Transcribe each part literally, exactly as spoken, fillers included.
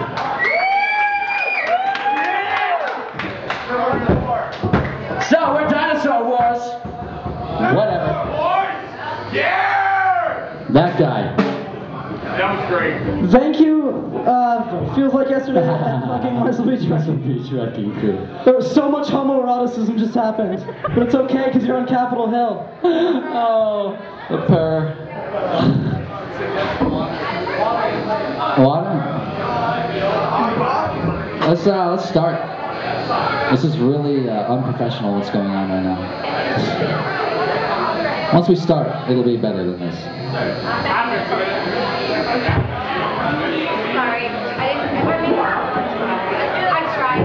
So, we're Dinosaur Wars. Whatever. Yeah! That guy. That was great. Thank you. Uh, feels like yesterday at fucking Muscle Beach Muscle Wrecking. Beach Wrecking Crew. There was so much homoeroticism just happened. But it's okay, because you're on Capitol Hill. Oh, the purr. Water? Let's, uh, let's start. This is really uh, unprofessional what's going on right now. Once we start, it'll be better than this. Sorry, I didn't. I tried.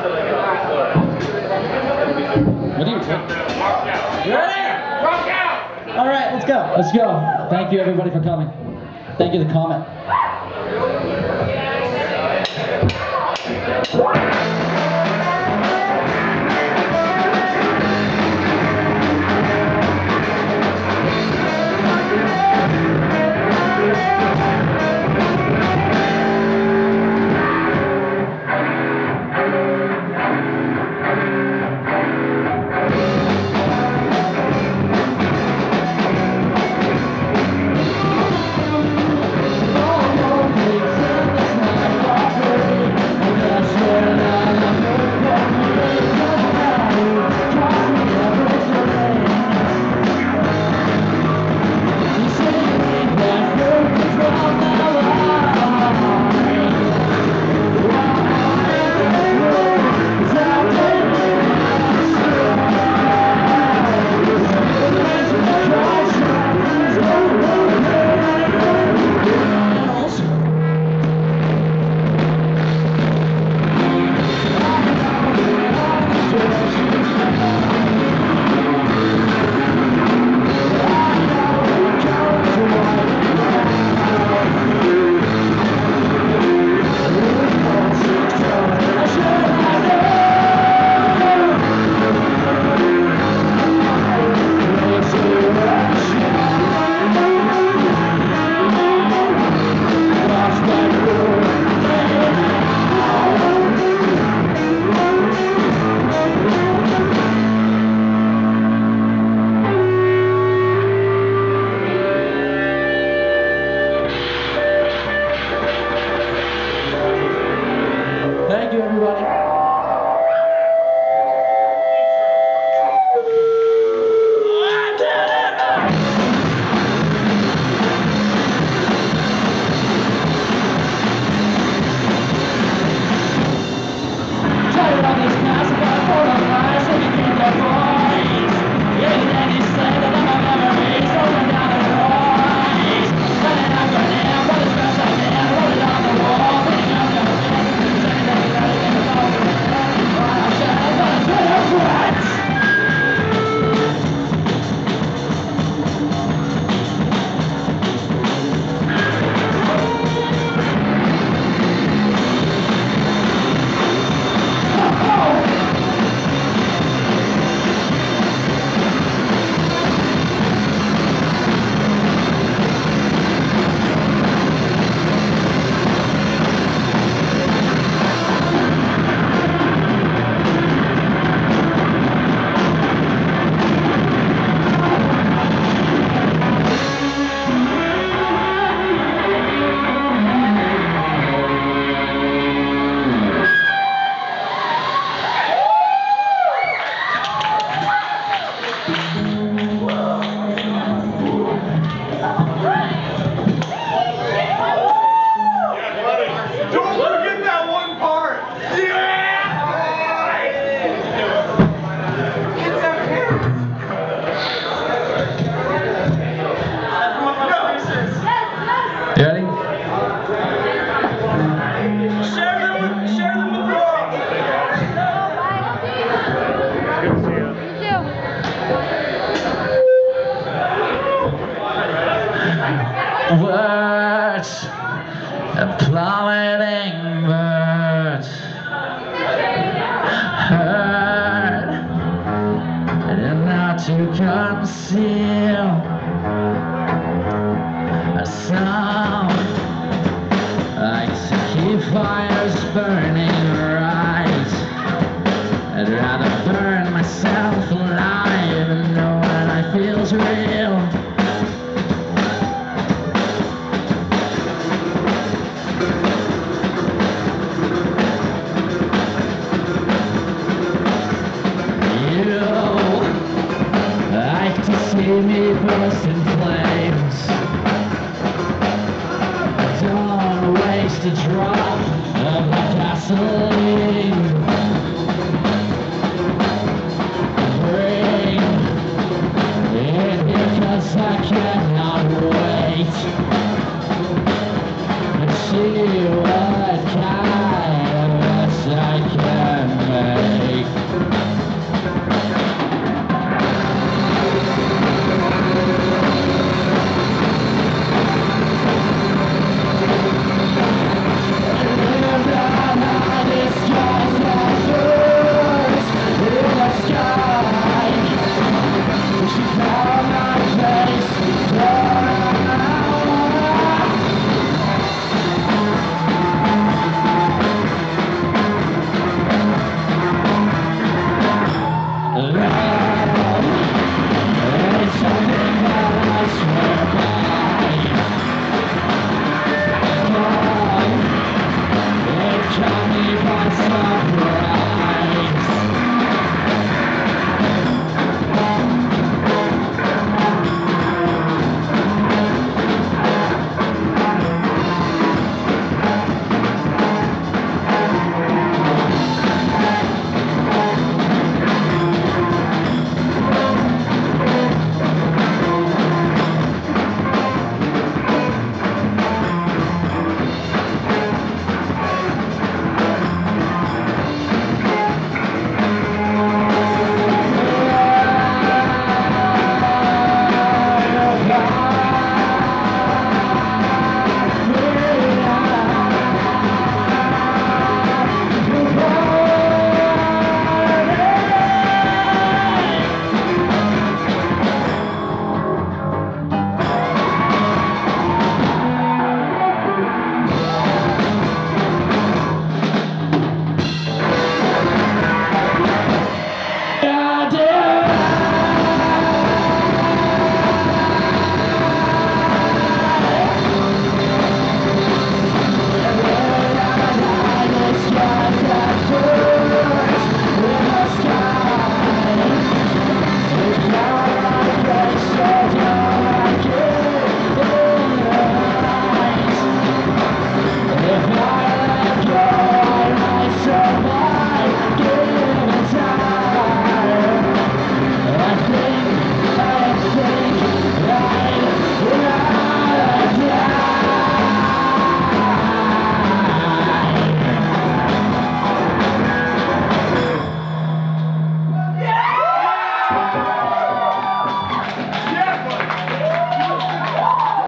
What do you think? You're there! Rock out! All right, let's go. Let's go. Thank you everybody for coming. Thank you, the Comet. Yeah. see fires burning bright. I'd rather burn myself alive and know what I feel's real. You like to see me burst in flames. Don't waste a drop of my gasoline. Bring it because I cannot wait and see what kind of mess I can make. It got me by some